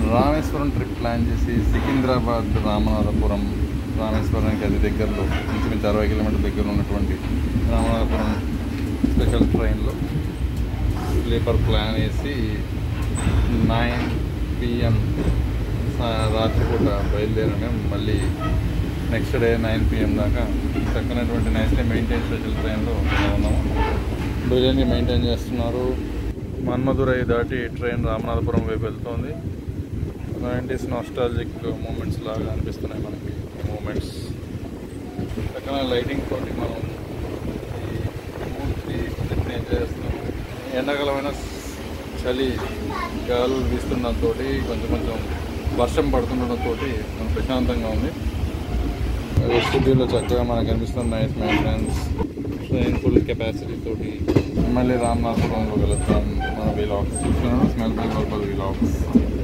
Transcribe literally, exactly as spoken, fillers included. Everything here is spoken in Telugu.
రామేశ్వరం ట్రిప్ ప్లాన్ చేసి సికింద్రాబాద్ రామనాథపురం రామేశ్వరానికి అది దగ్గరలో ఇంచుమించు అరవై కిలోమీటర్ దగ్గర ఉన్నటువంటి రామనాథపురం స్పెషల్ ట్రైన్లో స్లీపర్ ప్లాన్ వేసి నైన్ పిఎం రాత్రిపూట బయలుదేరాం మేము. మళ్ళీ నెక్స్ట్ డే నైన్ పిఎం దాకా చక్కనటువంటి నైస్లీ మెయింటైన్ స్పెషల్ ట్రైన్లో ఉన్నాము. బ్రిలియంట్గా మెయింటైన్ చేస్తున్నారు. మన్మధురై దాటి ట్రైన్ రామనాథపురం వైపు వెళ్తుంది. నైంటీస్ నాస్టాలజిక్ మూమెంట్స్ లాగా అనిపిస్తున్నాయి మనకి మూమెంట్స్. చక్కగా లైటింగ్ తోటి మనం ఈ ట్రిప్ని ఎంజాయ్ చేస్తున్నాం. ఎండాకాలమైన చలి గాలులు వీస్తుండడంతో కొంచెం కొంచెం వర్షం పడుతుండడంతో మనం ప్రశాంతంగా ఉంది. స్టూడియోలో చక్కగా మనకు కనిపిస్తుంది nice maintenance, train full capacity తోటి. మళ్ళీ రామనాథపురంలో వెళ్తాం. మన వీలాగ్స్ చూస్తున్నాను, స్మెల్ బ్యాక్ లోపల వీలాగ్స్.